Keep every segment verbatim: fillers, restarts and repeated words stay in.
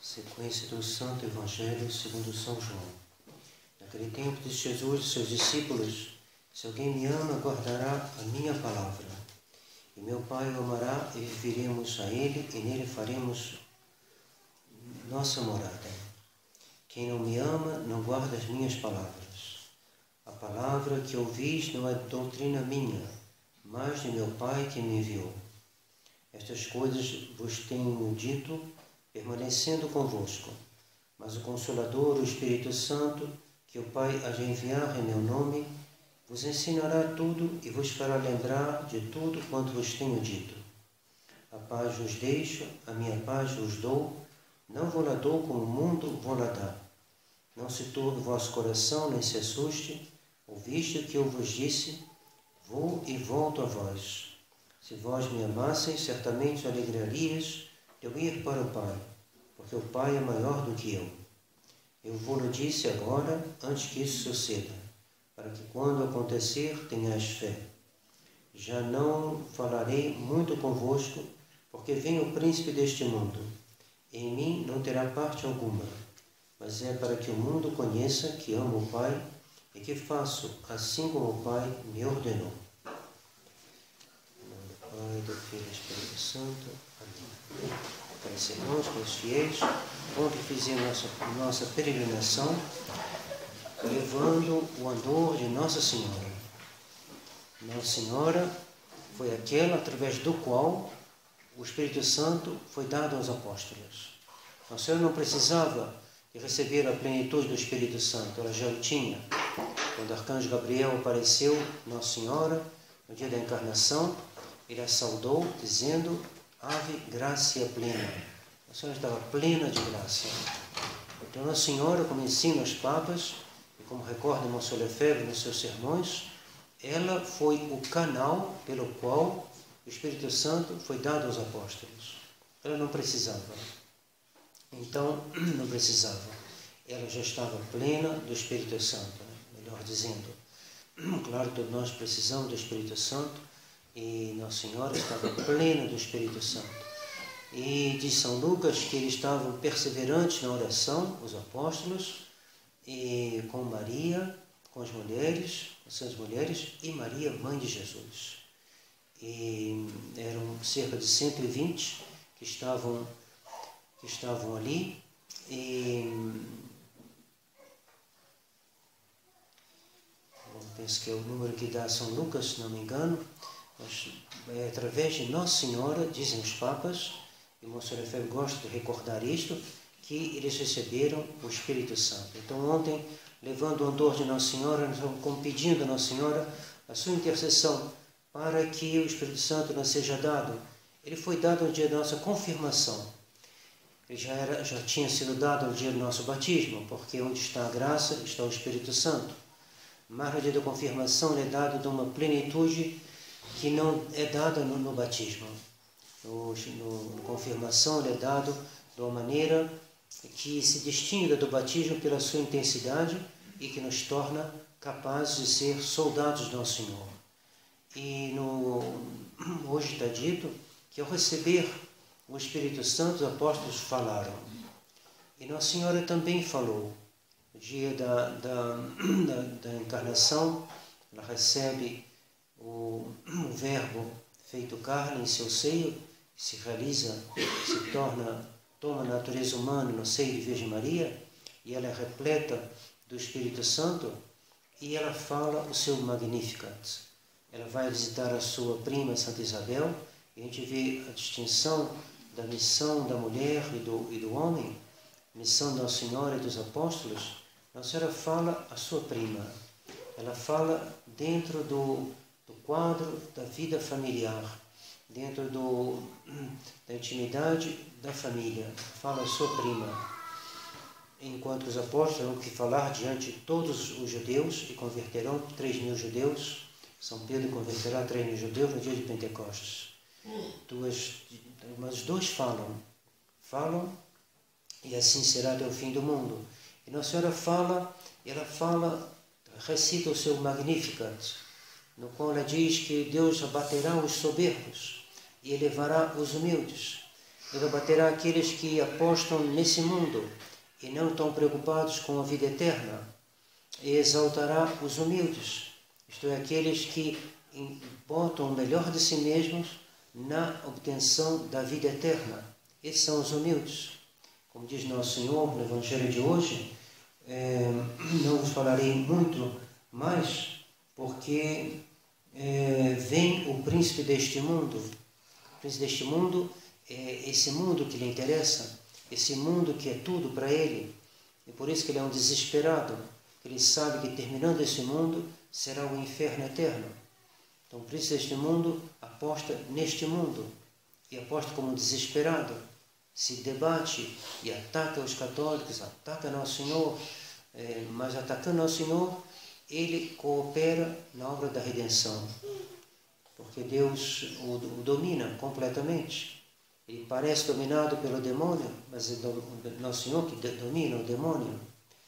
Sequência do Santo Evangelho segundo São João. Naquele tempo disse Jesus aos seus discípulos: se alguém me ama, guardará a minha palavra. E meu Pai o amará, e viveremos a ele, e nele faremos nossa morada. Quem não me ama, não guarda as minhas palavras. A palavra que ouvis não é doutrina minha, mas de meu Pai que me enviou. Estas coisas vos tenho dito, permanecendo convosco. Mas o Consolador, o Espírito Santo, que o Pai há de enviar em meu nome, vos ensinará tudo e vos fará lembrar de tudo quanto vos tenho dito. A paz vos deixo, a minha paz vos dou, não vou lá dou como o mundo vou lá dar. Não se turbe o vosso coração, nem se assuste. Ouviste o que eu vos disse, vou e volto a vós. Se vós me amasseis, certamente alegrarias de eu ir para o Pai, porque o Pai é maior do que eu. Eu vou-lo disse agora, antes que isso suceda, para que quando acontecer tenhais fé. Já não falarei muito convosco, porque vem o príncipe deste mundo. Em mim não terá parte alguma, mas é para que o mundo conheça que amo o Pai e que faço assim como o Pai me ordenou. Em nome do Pai, do Filho e do Espírito Santo. Amém. Caros irmãos, meus fiéis, ontem fizemos nossa, nossa peregrinação levando o andor de Nossa Senhora. Nossa Senhora foi aquela através do qual o Espírito Santo foi dado aos apóstolos. Nossa Senhora não precisava de receber a plenitude do Espírito Santo, ela já o tinha. Quando o arcanjo Gabriel apareceu Nossa Senhora, no dia da encarnação, ele a saudou, dizendo: Ave, gracia plena. Nossa Senhora estava plena de graça. Então, Nossa Senhora, como ensina os papas, e como recorda Monsenhor Lefebvre nos seus sermões, ela foi o canal pelo qual o Espírito Santo foi dado aos apóstolos. Ela não precisava. Então, não precisava. Ela já estava plena do Espírito Santo, né? Melhor dizendo. Claro que todos nós precisamos do Espírito Santo, e Nossa Senhora estava plena do Espírito Santo. E diz São Lucas que eles estavam perseverantes na oração, os apóstolos, e com Maria, com as mulheres, com as mulheres, e Maria, mãe de Jesus. E eram cerca de cento e vinte que estavam, que estavam ali, e bom, penso que é o número que dá São Lucas, se não me engano, mas é através de Nossa Senhora, dizem os papas, e o Monsenhor Lefebvre gosta de recordar isto, que eles receberam o Espírito Santo. Então ontem, levando o andor de Nossa Senhora, nós estamos pedindo a Nossa Senhora a sua intercessão para que o Espírito Santo nos seja dado. Ele foi dado no dia da nossa confirmação. Ele já, era, já tinha sido dado no dia do nosso batismo, porque onde está a graça está o Espírito Santo. Mas no dia da confirmação ele é dado de uma plenitude que não é dada no, no batismo. No, no, na confirmação ele é dado de uma maneira que se distingue do batismo pela sua intensidade e que nos torna capazes de ser soldados do Nosso Senhor. E no, hoje está dito que ao receber o Espírito Santo, os apóstolos falaram. E Nossa Senhora também falou. No dia da, da, da, da encarnação, ela recebe o, o Verbo feito carne em seu seio, se realiza, se torna, toma a natureza humana no seio de Virgem Maria, e ela é repleta do Espírito Santo, e ela fala o seu Magnificat. Ela vai visitar a sua prima Santa Isabel, e a gente vê a distinção da missão da mulher e do, e do homem, missão da Nossa Senhora e dos apóstolos. Nossa Senhora fala a sua prima, ela fala dentro do, do quadro da vida familiar, dentro do, da intimidade da família, fala a sua prima. Enquanto os apóstolos terão que falar diante de todos os judeus, e converterão três mil judeus, São Pedro converterá três mil judeus no dia de Pentecostes. Duas, mas os dois falam, falam, e assim será até o fim do mundo. E Nossa Senhora fala, ela fala, recita o seu Magnificat, no qual ela diz que Deus abaterá os soberbos e elevará os humildes. Ele abaterá aqueles que apostam nesse mundo e não estão preocupados com a vida eterna. E exaltará os humildes, isto é, aqueles que botam o melhor de si mesmos na obtenção da vida eterna. Esses são os humildes. Como diz Nosso Senhor no Evangelho de hoje, é, não vos falarei muito mais, porque é, vem o príncipe deste mundo. O príncipe deste mundo é esse mundo que lhe interessa, esse mundo que é tudo para ele. E por isso que ele é um desesperado, que ele sabe que terminando esse mundo será o inferno eterno. Então o príncipe deste mundo aposta neste mundo e aposta como um desesperado. Se debate e ataca os católicos, ataca Nosso Senhor, é, mas atacando Nosso Senhor, ele coopera na obra da redenção, porque Deus o, o domina completamente. Ele parece dominado pelo demônio, mas é do, Nosso Senhor que domina o demônio.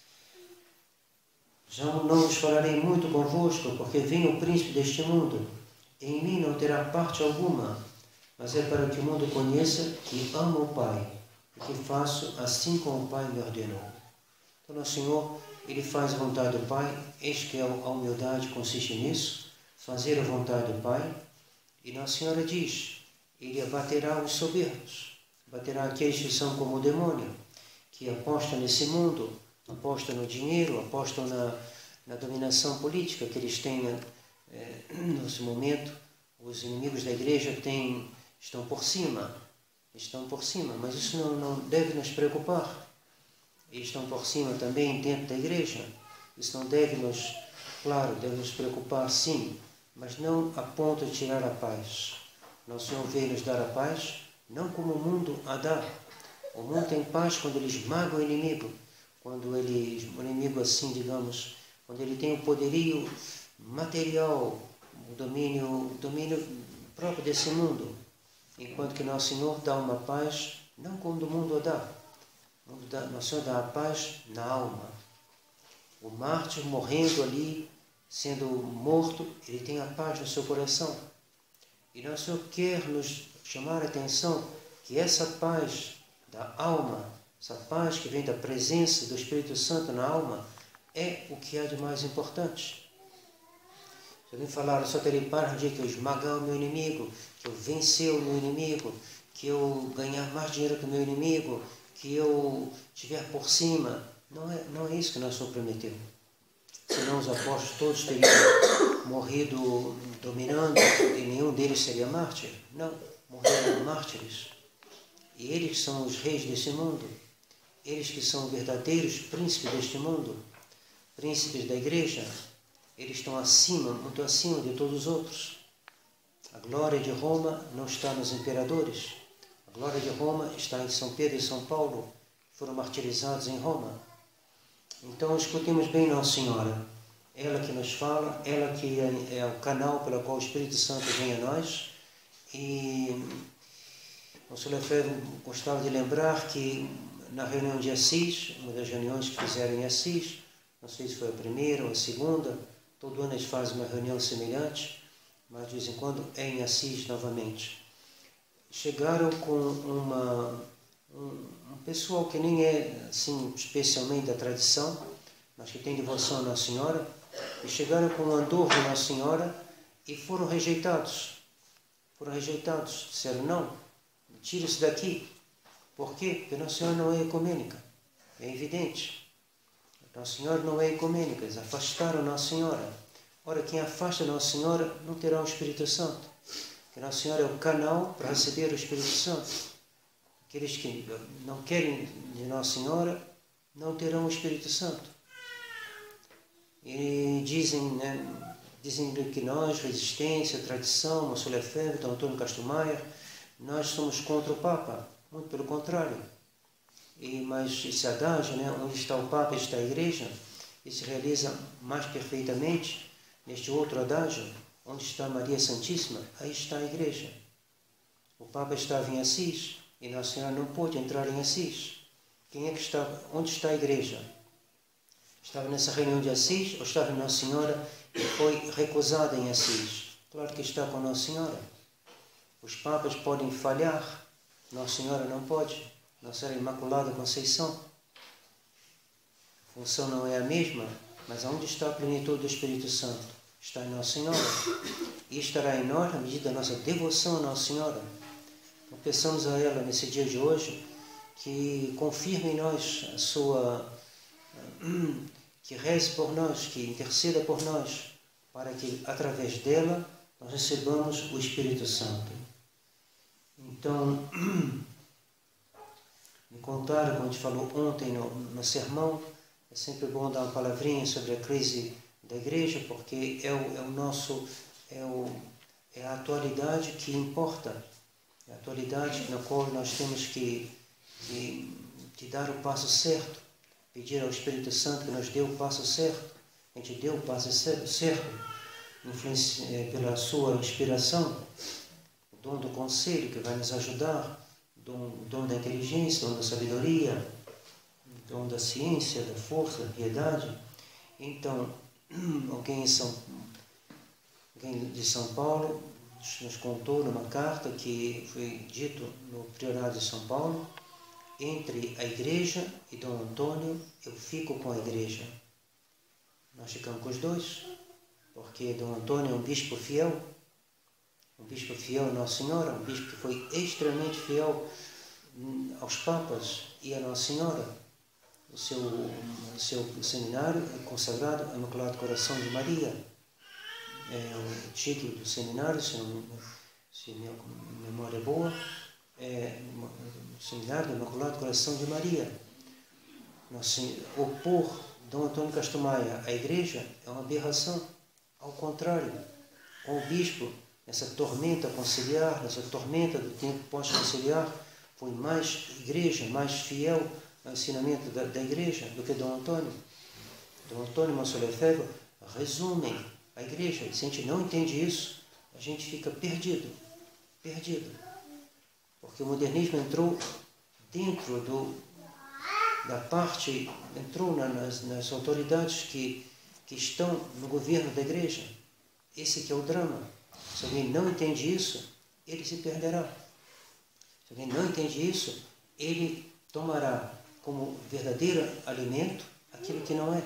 Já não vos falarei muito convosco, porque vem o príncipe deste mundo. Em mim não terá parte alguma, mas é para que o mundo conheça que amo o Pai, e que faço assim como o Pai me ordenou. Então, Nosso Senhor, Ele faz a vontade do Pai. Eis que a humildade consiste nisso, fazer a vontade do Pai. E Nossa Senhora diz, Ele abaterá os soberbos, abaterá aqueles que são como o demônio, que apostam nesse mundo, apostam no dinheiro, apostam na, na dominação política que eles têm é, nesse momento. Os inimigos da igreja têm, estão por cima, estão por cima, mas isso não, não deve nos preocupar. Eles estão por cima também dentro da igreja. Isso não deve nos, claro, deve nos preocupar sim, mas não a ponto de tirar a paz. Nosso Senhor veio nos dar a paz, não como o mundo a dá. O mundo tem paz quando ele esmaga o inimigo, quando ele, o inimigo assim, digamos, quando ele tem o poderio material, o domínio, o domínio próprio desse mundo, enquanto que Nosso Senhor dá uma paz, não como o mundo a dá. Nosso Senhor dá a paz na alma. O mártir morrendo ali, sendo morto, ele tem a paz no seu coração. E Nosso Senhor quer nos chamar a atenção que essa paz da alma, essa paz que vem da presença do Espírito Santo na alma, é o que há de mais importante. Se alguém falar, eu só terei paz no dia que eu esmagar o meu inimigo, que eu vencer o meu inimigo, que eu ganhar mais dinheiro que o meu inimigo, que eu estiver por cima. Não é, não é isso que Nosso Senhor prometeu. Senão os apóstolos todos teriam morrido dominando e nenhum deles seria mártir. Não, morreram mártires. E eles que são os reis desse mundo, eles que são verdadeiros príncipes deste mundo, príncipes da igreja, eles estão acima, muito acima de todos os outros. A glória de Roma não está nos imperadores. A glória de Roma está em São Pedro e São Paulo, que foram martirizados em Roma. Então, escutemos bem Nossa Senhora. Ela que nos fala, ela que é o canal pelo qual o Espírito Santo vem a nós. E Nosso Lefebvre gostava de lembrar que na reunião de Assis, uma das reuniões que fizeram em Assis, não sei se foi a primeira ou a segunda, todo ano eles fazem uma reunião semelhante, mas de vez em quando é em Assis novamente. Chegaram com uma, um, um pessoal que nem é assim, especialmente da tradição, mas que tem devoção a Nossa Senhora, e chegaram com um andor de Nossa Senhora e foram rejeitados. Foram rejeitados. Disseram, não, tira isso daqui. Por quê? Porque Nossa Senhora não é ecumênica. É evidente. Nossa Senhora não é ecumênica. Eles afastaram Nossa Senhora. Ora, quem afasta Nossa Senhora não terá o Espírito Santo. Porque Nossa Senhora é o canal para receber o Espírito Santo. Aqueles que não querem de Nossa Senhora não terão o Espírito Santo. E dizem, né, dizem que nós, resistência, tradição, Nosso Lefebvre, Dom Antônio Castro Maier, nós somos contra o Papa. Muito pelo contrário. E, mas esse adágio, né, onde está o Papa, está a Igreja, ele se realiza mais perfeitamente neste outro adágio, onde está Maria Santíssima, aí está a Igreja. O Papa estava em Assis e Nossa Senhora não pôde entrar em Assis. Quem é que estava? Onde está a Igreja? Estava nessa reunião de Assis ou estava Nossa Senhora e foi recusada em Assis? Claro que está com Nossa Senhora. Os papas podem falhar, Nossa Senhora não pode. Nossa Senhora Imaculada Conceição. A função não é a mesma, mas onde está a plenitude do Espírito Santo? Está em Nossa Senhora. E estará em nós na medida da nossa devoção a Nossa Senhora. Então, peçamos a ela, nesse dia de hoje, que confirme em nós a sua... que reze por nós, que interceda por nós, para que, através dela, nós recebamos o Espírito Santo. Então, me contaram, como a gente falou ontem no, no sermão, é sempre bom dar uma palavrinha sobre a crise da igreja, porque é o, é o nosso, é, o, é a atualidade que importa, é a atualidade na qual nós temos que, que, que dar o passo certo, pedir ao Espírito Santo que nos dê o passo certo. A gente deu o passo certo, pela sua inspiração, o dom do conselho que vai nos ajudar, o dom, o dom da inteligência, o dom da sabedoria, o dom da ciência, da força, da piedade. Então, alguém, em São, alguém de São Paulo nos contou numa carta que foi dito no Priorado de São Paulo: entre a igreja e Dom Antônio, eu fico com a igreja. Nós ficamos com os dois, porque Dom Antônio é um bispo fiel, um bispo fiel a Nossa Senhora, um bispo que foi extremamente fiel aos papas e a Nossa Senhora. O seu, o seu seminário é consagrado ao Imaculado Coração de Maria. É o título do seminário, se, não, se minha memória é boa, é o Seminário do Imaculado Coração de Maria. Nossa, opor Dom Antônio Castro Maia à igreja é uma aberração. Ao contrário, com o bispo, nessa tormenta conciliar, nessa tormenta do tempo pós-conciliar, foi mais igreja, mais fiel ao ensinamento da, da igreja do que Dom Antônio. Dom Antônio e Monsenhor Lefebvre resumem a igreja. Se a gente não entende isso, a gente fica perdido, perdido. Porque o modernismo entrou dentro do, da parte, entrou na, nas, nas autoridades que, que estão no governo da igreja. Esse que é o drama. Se alguém não entende isso, ele se perderá. Se alguém não entende isso, ele tomará como verdadeiro alimento aquilo que não é.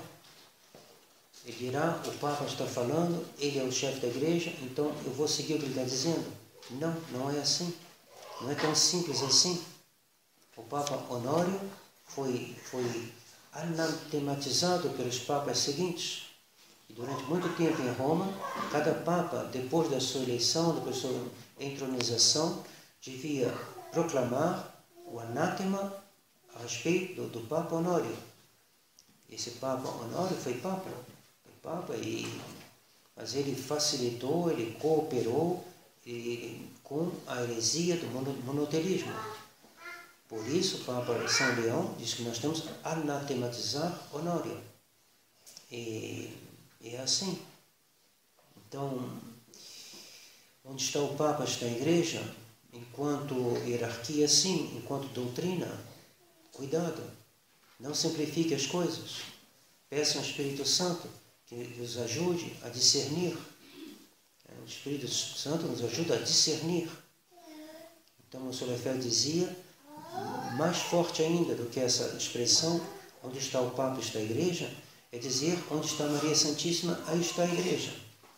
Ele dirá: o Papa está falando, ele é o chefe da igreja, então eu vou seguir o que ele está dizendo. Não, não é assim. Não é tão simples assim. O Papa Honório foi, foi anatematizado pelos papas seguintes. E durante muito tempo em Roma, cada papa, depois da sua eleição, depois da sua entronização, devia proclamar o anátema a respeito do, do Papa Honório. Esse Papa Honório foi Papa, foi Papa e, mas ele facilitou, ele cooperou e, com a heresia do monotelismo. Por isso, o Papa São Leão diz que nós temos que anatematizar Honório. E é assim. Então, onde está o Papa, está a Igreja. Enquanto hierarquia, sim. Enquanto doutrina, cuidado. Não simplifique as coisas. Peça ao Espírito Santo que nos ajude a discernir. O Espírito Santo nos ajuda a discernir. Então, o senhor Lefebvre dizia, mais forte ainda do que essa expressão, onde está o Papa, está a Igreja, é dizer, onde está Maria Santíssima, aí está a Igreja.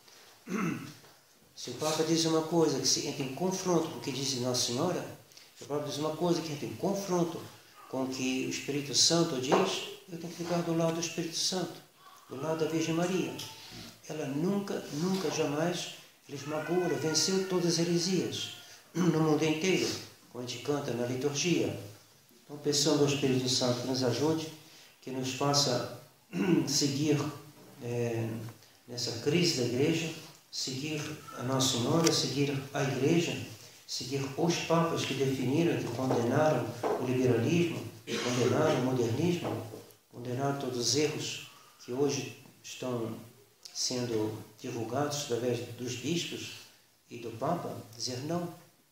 Se o Papa diz uma coisa que se entra em confronto com o que diz Nossa Senhora, se o Papa diz uma coisa que entra em confronto com o que o Espírito Santo diz, eu tenho que ficar do lado do Espírito Santo, do lado da Virgem Maria. Ela nunca, nunca, jamais esmagou, ela venceu todas as heresias no mundo inteiro, como a gente canta na liturgia. Então, pensando ao Espírito Santo que nos ajude, que nos faça seguir é, nessa crise da igreja, seguir a Nossa Senhora, seguir a igreja, seguir os papas que definiram, que condenaram o liberalismo, condenaram o modernismo, condenaram todos os erros que hoje estão sendo divulgados através dos bispos e do Papa, dizer não.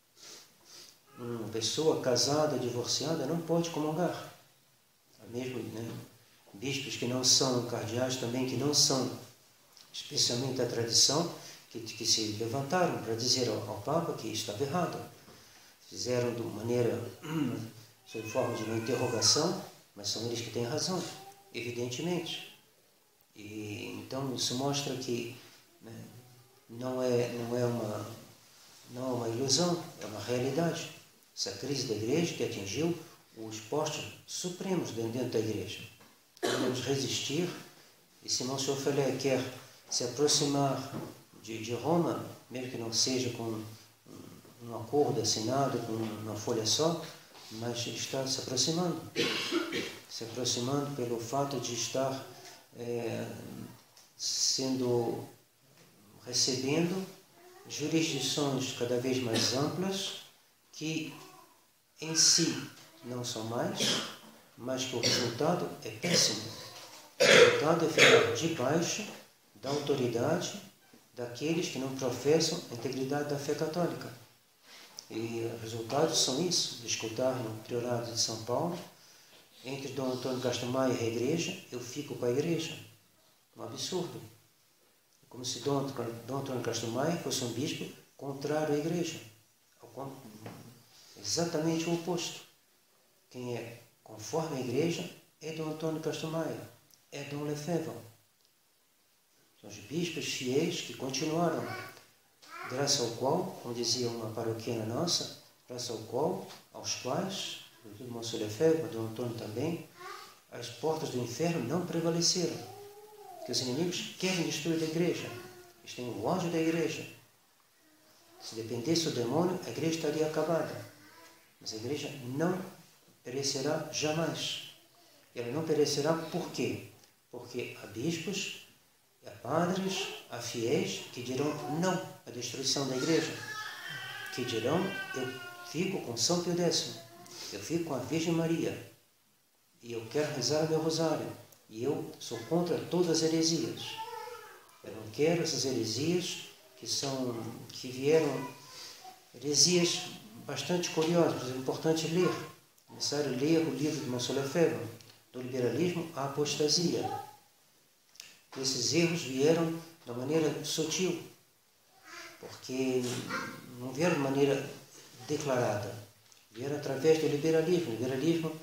Uma pessoa casada, divorciada, não pode comungar. Mesmo, né, bispos que não são cardeais também, que não são especialmente da tradição, que, que se levantaram para dizer ao, ao Papa que estava errado. fizeram de maneira, sob forma de uma interrogação, mas são eles que têm razão, evidentemente. E, então isso mostra que, né, não, é, não, é uma, não é uma ilusão, é uma realidade. Essa crise da igreja que atingiu os postos supremos dentro da igreja. Devemos resistir, e se Monsenhor Felé quer se aproximar de, de Roma, mesmo que não seja com um acordo assinado, com uma folha só, mas está se aproximando. Se aproximando pelo fato de estar é, sendo, recebendo jurisdições cada vez mais amplas, que em si não são mais, mas que o resultado é péssimo. O resultado é ficar debaixo da autoridade daqueles que não professam a integridade da fé católica. E os resultados são isso, de escutar no Priorado de São Paulo, entre Dom Antônio Castro Maia e a igreja, eu fico com a igreja. Um absurdo. É como se Dom, Dom Antônio Castro Maia fosse um bispo contrário à igreja. Exatamente o oposto. Quem é conforme a igreja é Dom Antônio Castro Maia, é Dom Lefebvre. São os bispos fiéis que continuaram, graças ao qual, como dizia uma paroquiana nossa, graças ao qual, aos quais, do Monsenhor Lefebvre, Dom Antônio também, as portas do inferno não prevaleceram. Porque os inimigos querem destruir a igreja, eles têm o ódio da igreja. Se dependesse do demônio, a igreja estaria acabada. Mas a igreja não perecerá jamais. E ela não perecerá por quê? Porque há bispos, há padres, há fiéis que dirão não à destruição da igreja. Que dirão, eu fico com São Pio X, eu fico com a Virgem Maria, e eu quero rezar o meu rosário, e eu sou contra todas as heresias. Eu não quero essas heresias que, são, que vieram, heresias bastante curiosas, mas é importante ler. É necessário ler o livro de Monsenhor Lefebvre, do liberalismo à apostasia. Esses erros vieram de uma maneira sutil, porque não vieram de maneira declarada, vieram através do liberalismo. O liberalismo,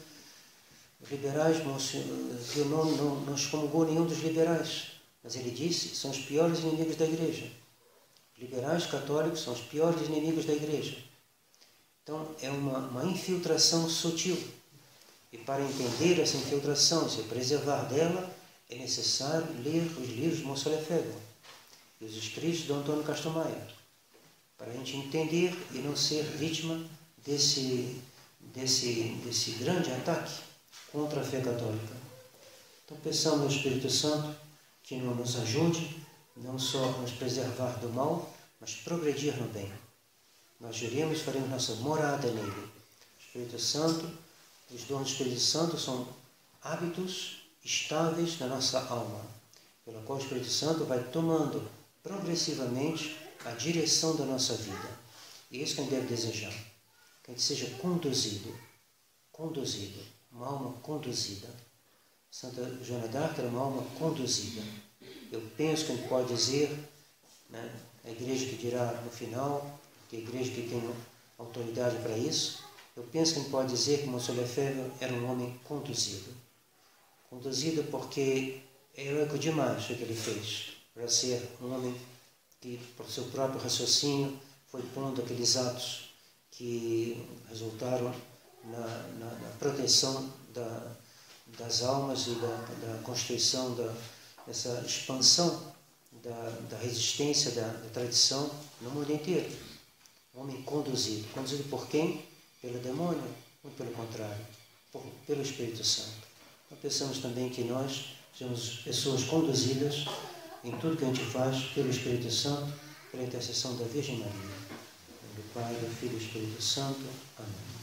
os liberais, que não, não, não excomungou nenhum dos liberais, mas ele disse que são os piores inimigos da igreja. Os liberais católicos são os piores inimigos da igreja. Então, é uma, uma infiltração sutil. E para entender essa infiltração e se preservar dela, é necessário ler os livros de Monsenhor Lefebvre e os escritos de Dom Antônio Castro Maia, para a gente entender e não ser vítima desse, desse, desse grande ataque contra a fé católica. Então, peçamos ao Espírito Santo que nos ajude, não só a nos preservar do mal, mas progredir no bem. Nós juremos e faremos nossa morada nele. O Espírito Santo, os dons do Espírito Santo são hábitos estáveis na nossa alma, pelo qual o Espírito Santo vai tomando progressivamente a direção da nossa vida. E isso que a gente deve desejar, que a gente seja conduzido, conduzido, uma alma conduzida. Santa Joana d'Arc era uma alma conduzida. Eu penso que a gente pode dizer, né, a igreja que dirá no final, que a igreja que tem autoridade para isso, eu penso que a gente pode dizer que Monsenhor Lefebvre era um homem conduzido. Conduzido porque é heróico demais o que ele fez, para ser um homem que, por seu próprio raciocínio, foi pondo aqueles atos que resultaram na, na, na proteção da, das almas e da, da constituição, da, dessa expansão da, da resistência da, da tradição no mundo inteiro. Um homem conduzido. Conduzido por quem? Pelo demônio? Ou pelo contrário? Por, pelo Espírito Santo. Então pensamos também que nós somos pessoas conduzidas em tudo que a gente faz pelo Espírito Santo, pela intercessão da Virgem Maria. Do Pai, do Filho e do Espírito Santo. Amém.